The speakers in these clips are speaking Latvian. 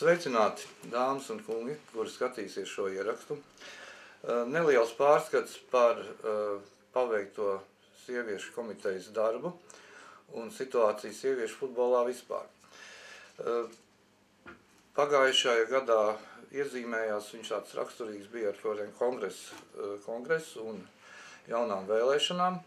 Sveicināti, dāmas un kungi, kuri skatīsies šo ierakstu. Neliels pārskats par paveikto sieviešu komitejas darbu un situāciju sieviešu futbolā vispār. Pagājušajā gadā iezīmējās, viņš tāds raksturīgs bija ar kongresu un jaunām vēlēšanām.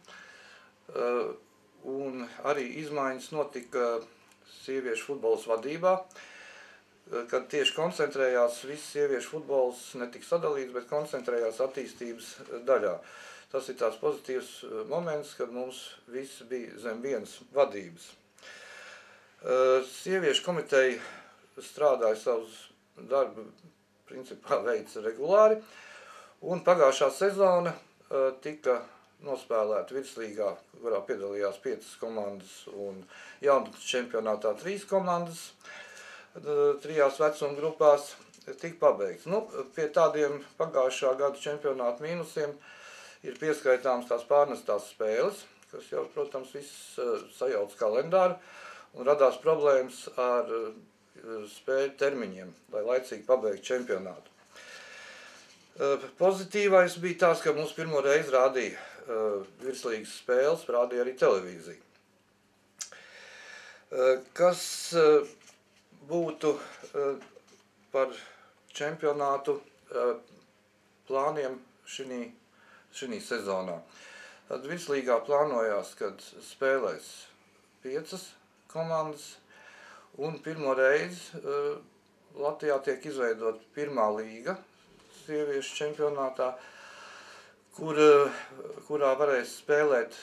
Un arī izmaiņas notika sieviešu futbolas vadībā, kad tieši koncentrējās viss sieviešu futbols, netika sadalīts, bet koncentrējās attīstības daļā. Tas ir tāds pozitīvs moments, kad mums viss bija zem vienas vadības. Sieviešu komiteja strādāja savus darbu, principā veids regulāri, un pagājušā sezona tika nospēlēta virslīgā, kurā piedalījās 5 komandas, un jaunatnes čempionātā 3 komandas. 3 vecuma grupās tika pabeigts. Pie tādiem pagājušā gada čempionāta mīnusiem ir pieskaitāms tās pārnestās spēles, kas jau, protams, viss sajauc kalendāru, un radās problēmas ar spēļu termiņiem, lai laicīgi pabeigtu čempionātu. Pozitīvais bija tas, ka mums pirmo reizi rādīja virslīgas spēles, rādīja arī televīzija. Kas būtu par čempionātu plāniem šī sezonā. Tad virslīgā plānojās, kad spēlēs 5 komandas, un pirmo reizi Latvijā tiek izveidota pirmā līga sieviešu čempionātā, kurā varēs spēlēt,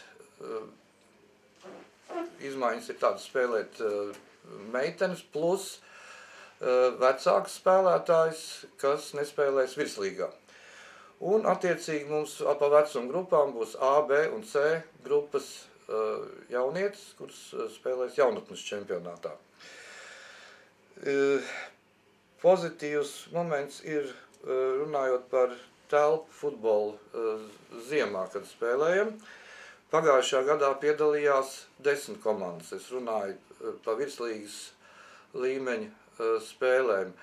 izmaiņas ir tādas, spēlēt meitenes plus vecāks spēlētājs, kas nespēlēs virslīgā. Un attiecīgi mums pa vecuma grupām būs A, B un C grupas jaunietes, kuras spēlēs jaunatnes čempionātā. Pozitīvs moments ir, runājot par telpu futbolu ziemā, kad spēlējam. Pagājušā gadā piedalījās 10 komandas. Es runāju pa virslīgas līmeņa spēlēm.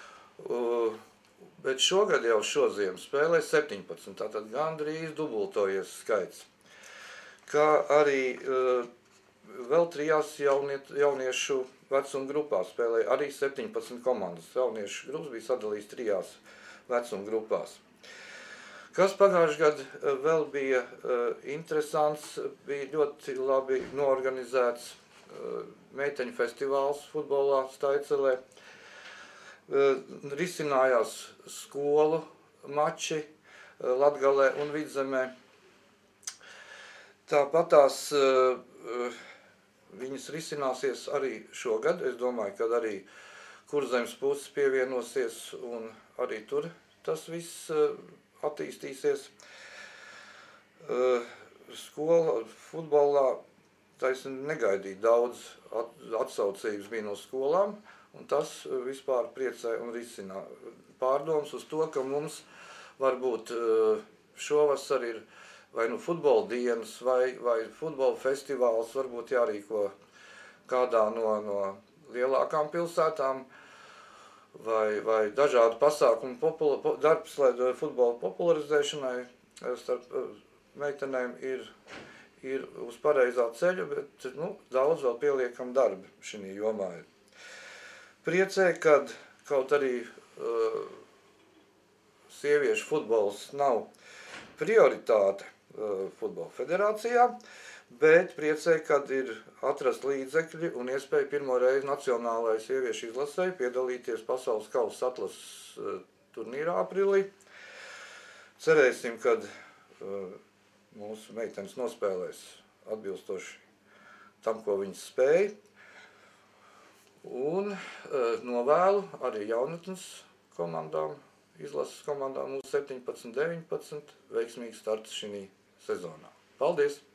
Bet šogad jau šoziem spēlē 17, tātad gandrīz dubultojies skaits. Kā arī vēl 3 jauniešu vecuma grupās spēlēja arī 17 komandas. Jauniešu grupas bija sadalīts 3 vecuma grupās. Kas pagājušajā gadā vēl bija interesants, bija ļoti labi noorganizēts meiteņu festivāls futbolā Staicelē. Risinājās skolu mači Latgalē un Vidzemē. Tāpatās viņas risināsies arī šogad. Es domāju, ka arī Kurzemes puses pievienosies un arī tur tas viss attīstīsies. Skola futbolā negaidīja daudz atsaucības bija no skolām, un tas vispār priecē un risina pārdomas uz to, ka mums varbūt šovasar ir vai nu futbola dienas, vai futbola festivāls, varbūt jārīko kādā no lielākām pilsētām, vai dažādu pasākumu darbs, lai futbola popularizēšanai starp meitenēm ir uz pareizā ceļa, bet daudz vēl pieliekam darbi šī jomā. Priecē, kad kaut arī sieviešu futbols nav prioritāte futbola federācijā, bet priecē, kad ir atrast līdzekļi un iespēja pirmo reizi nacionālajai sieviešu izlasei piedalīties pasaules kausa atlases turnīrā aprīlī. Cerēsim, kad mūsu meitenes nospēlēs atbilstoši tam, ko viņas spēja. Un novēlu arī jaunatnes komandām, izlases komandām mūsu 17, 19 veiksmīgs starts šī sezonā. Paldies!